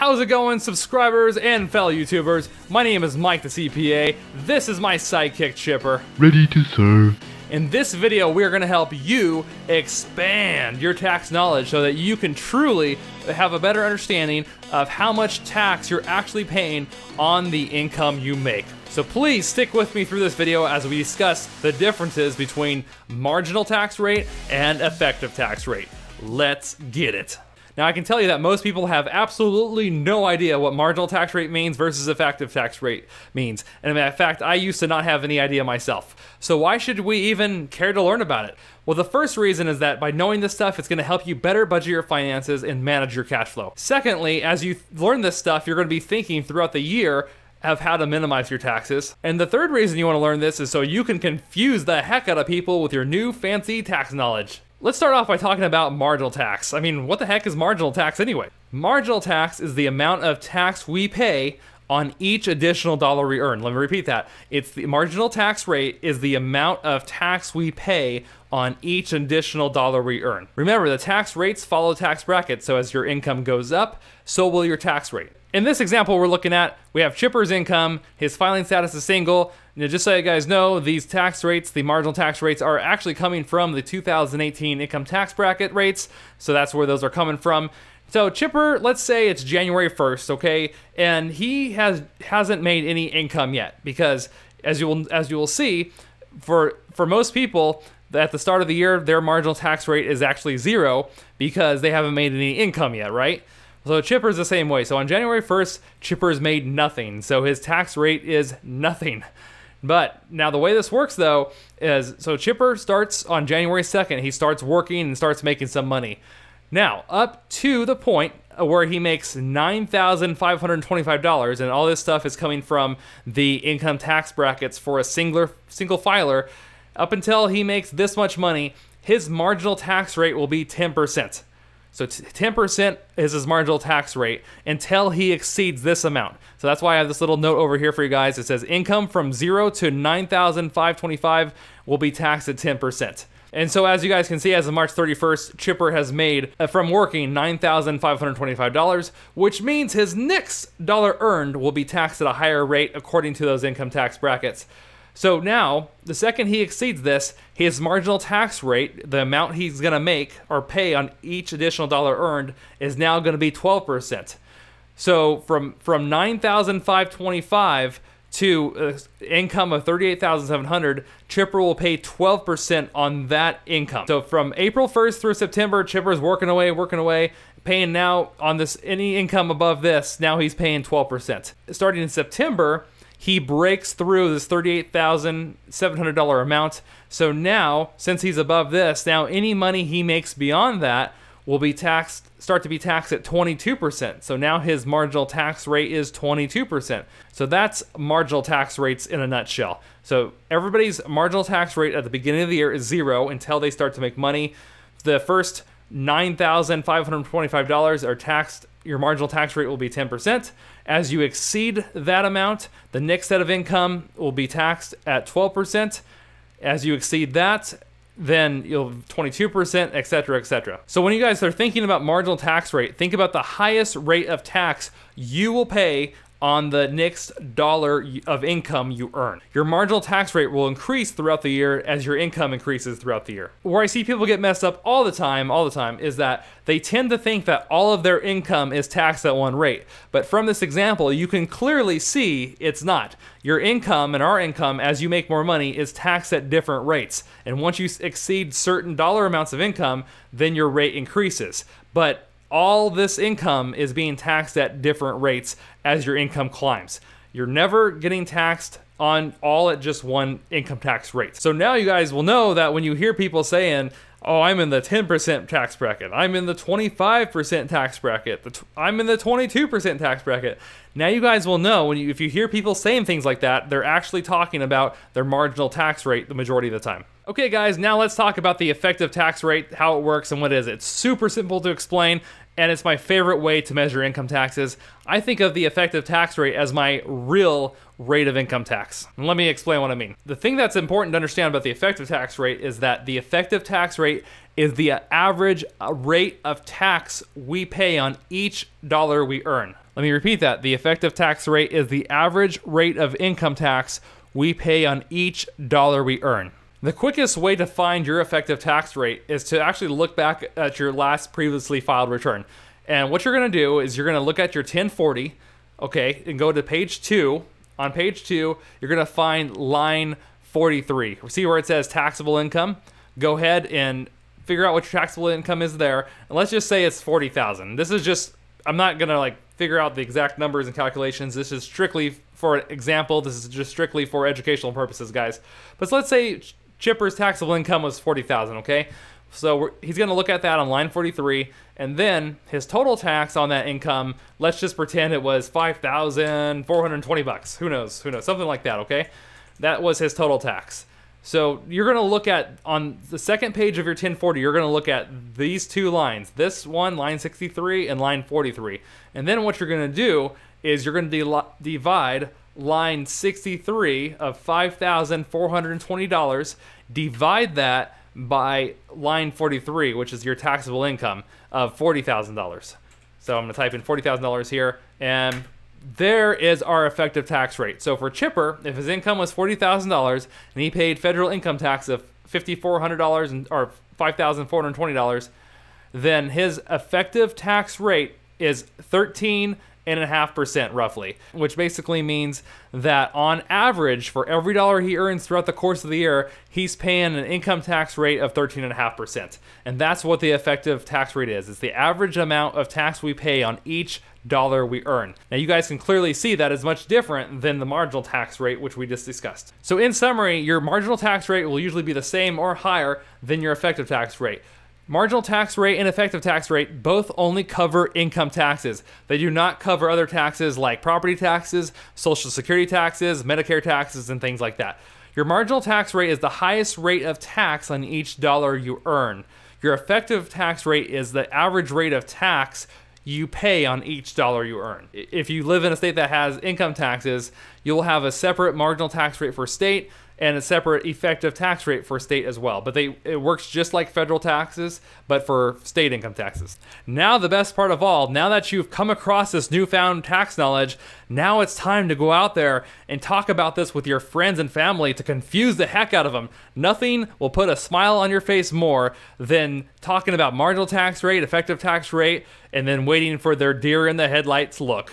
How's it going, subscribers and fellow YouTubers? My name is Mike the CPA. This is my sidekick Chipper. Ready to serve. In this video, we are going to help you expand your tax knowledge so that you can truly have a better understanding of how much tax you're actually paying on the income you make. So please stick with me through this video as we discuss the differences between marginal tax rate and effective tax rate. Let's get it. Now, I can tell you that most people have absolutely no idea what marginal tax rate means versus effective tax rate means. And in fact, I used to not have any idea myself. So why should we even care to learn about it? Well, the first reason is that by knowing this stuff, it's going to help you better budget your finances and manage your cash flow. Secondly, as you learn this stuff, you're going to be thinking throughout the year of how to minimize your taxes. And the third reason you want to learn this is so you can confuse the heck out of people with your new fancy tax knowledge. Let's start off by talking about marginal tax. I mean, what the heck is marginal tax anyway? Marginal tax is the amount of tax we pay on each additional dollar we earn. Let me repeat that. It's the marginal tax rate is the amount of tax we pay on each additional dollar we earn. Remember, the tax rates follow tax brackets, so as your income goes up, so will your tax rate. In this example we're looking at, we have Chipper's income, his filing status is single. Now, just so you guys know, these tax rates, the marginal tax rates, are actually coming from the 2018 income tax bracket rates, so that's where those are coming from. So Chipper, let's say it's January 1st, okay, and he hasn't made any income yet, because as you will see, for most people, at the start of the year, their marginal tax rate is actually 0 because they haven't made any income yet, right? So Chipper's the same way. So on January 1st, Chipper's made nothing, so his tax rate is nothing. But now the way this works though is, so Chipper starts on January 2nd, he starts working and starts making some money. Now, up to the point where he makes $9,525, and all this stuff is coming from the income tax brackets for a single filer, up until he makes this much money, his marginal tax rate will be 10%. So 10% is his marginal tax rate until he exceeds this amount. So that's why I have this little note over here for you guys. It says income from 0 to $9,525 will be taxed at 10%. And so as you guys can see, as of March 31st, Chipper has made, from working, $9,525, which means his next dollar earned will be taxed at a higher rate according to those income tax brackets. So now, the second he exceeds this, his marginal tax rate, the amount he's going to make or pay on each additional dollar earned, is now going to be 12%. So from $9,525 to income of $38,700, Chipper will pay 12% on that income. So from April 1st through September, Chipper's working away, paying now on this any income above this, now he's paying 12%. Starting in September, he breaks through this $38,700 amount. So now, since he's above this, now any money he makes beyond that will be start to be taxed at 22%. So now his marginal tax rate is 22%. So that's marginal tax rates in a nutshell. So everybody's marginal tax rate at the beginning of the year is 0 until they start to make money. The first $9,525 are taxed. Your marginal tax rate will be 10%. As you exceed that amount, the next set of income will be taxed at 12%. As you exceed that, then you'll 22%, etc., etc. So when you guys are thinking about marginal tax rate, think about the highest rate of tax you will pay on the next dollar of income you earn. Your marginal tax rate will increase throughout the year as your income increases throughout the year. Where I see people get messed up all the time, is that they tend to think that all of their income is taxed at one rate. But from this example, you can clearly see it's not. Your income and our income, as you make more money, is taxed at different rates. And once you exceed certain dollar amounts of income, then your rate increases. But all this income is being taxed at different rates as your income climbs. You're never getting taxed on all at just one income tax rate. So now you guys will know that when you hear people saying, oh, I'm in the 10% tax bracket, I'm in the 25% tax bracket, I'm in the 22% tax bracket. Now you guys will know, if you hear people saying things like that, they're actually talking about their marginal tax rate the majority of the time. Okay guys, now let's talk about the effective tax rate, how it works and what it is. It's super simple to explain, and it's my favorite way to measure income taxes. I think of the effective tax rate as my real rate of income tax. And let me explain what I mean. The thing that's important to understand about the effective tax rate is that the effective tax rate is the average rate of tax we pay on each dollar we earn. Let me repeat that. The effective tax rate is the average rate of income tax we pay on each dollar we earn. The quickest way to find your effective tax rate is to actually look back at your last previously filed return. And what you're gonna do is you're gonna look at your 1040, okay, and go to page 2. On page 2, you're gonna find line 43. See where it says taxable income? Go ahead and figure out what your taxable income is there. And let's just say it's 40,000. This is just, I'm not gonna like figure out the exact numbers and calculations. This is strictly for example. This is just strictly for educational purposes, guys. But let's say Chipper's taxable income was 40,000, okay? So he's gonna look at that on line 43, and then his total tax on that income, let's just pretend it was 5,420 bucks. Who knows, something like that, okay? That was his total tax. So you're gonna look at, on the second page of your 1040, you're gonna look at these two lines. This one, line 63, and line 43. And then what you're gonna do is you're gonna divide line 63 of $5,420, divide that by line 43, which is your taxable income of $40,000. So I'm gonna type in $40,000 here, and there is our effective tax rate. So for Chipper, if his income was $40,000 and he paid federal income tax of $5,400 or $5,420, then his effective tax rate is 13.5% roughly, which basically means that on average for every dollar he earns throughout the course of the year, he's paying an income tax rate of 13.5%. And that's what the effective tax rate is. It's the average amount of tax we pay on each dollar we earn. Now you guys can clearly see that is much different than the marginal tax rate, which we just discussed. So in summary, your marginal tax rate will usually be the same or higher than your effective tax rate. Marginal tax rate and effective tax rate both only cover income taxes. They do not cover other taxes like property taxes, social security taxes, Medicare taxes, and things like that. Your marginal tax rate is the highest rate of tax on each dollar you earn. Your effective tax rate is the average rate of tax you pay on each dollar you earn. If you live in a state that has income taxes, you'll have a separate marginal tax rate for state and a separate effective tax rate for state as well. But it works just like federal taxes, but for state income taxes. Now the best part of all, now that you've come across this newfound tax knowledge, now it's time to go out there and talk about this with your friends and family to confuse the heck out of them. Nothing will put a smile on your face more than talking about marginal tax rate, effective tax rate, and then waiting for their deer in the headlights look.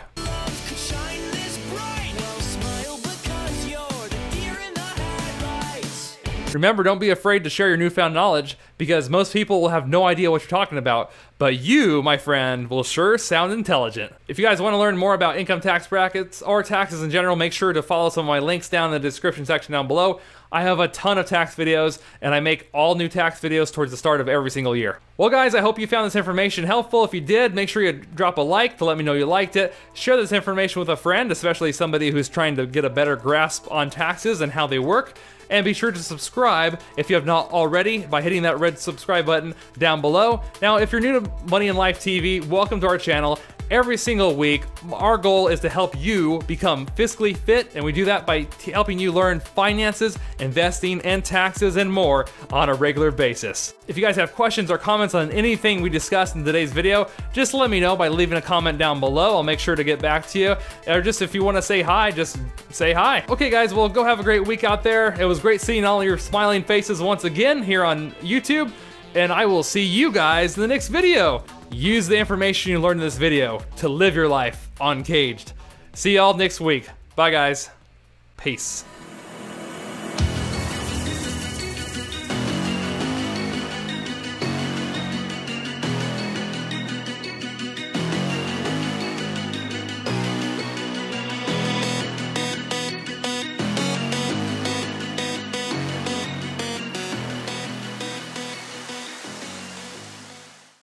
Remember, don't be afraid to share your newfound knowledge, because most people will have no idea what you're talking about, but you, my friend, will sure sound intelligent. If you guys want to learn more about income tax brackets or taxes in general, make sure to follow some of my links down in the description section down below. I have a ton of tax videos, and I make all new tax videos towards the start of every single year. Well guys, I hope you found this information helpful. If you did, make sure you drop a like to let me know you liked it. Share this information with a friend, especially somebody who's trying to get a better grasp on taxes and how they work. And be sure to subscribe if you have not already by hitting that red subscribe button down below. Now, if you're new to Money and Life TV, welcome to our channel. Every single week, our goal is to help you become fiscally fit, and we do that by helping you learn finances, investing, and taxes, and more on a regular basis. If you guys have questions or comments on anything we discussed in today's video, just let me know by leaving a comment down below. I'll make sure to get back to you. Or just if you want to say hi, just say hi. Okay guys, well, go have a great week out there. It was great seeing all your smiling faces once again here on YouTube, and I will see you guys in the next video. Use the information you learned in this video to live your life uncaged. See y'all next week. Bye guys. Peace.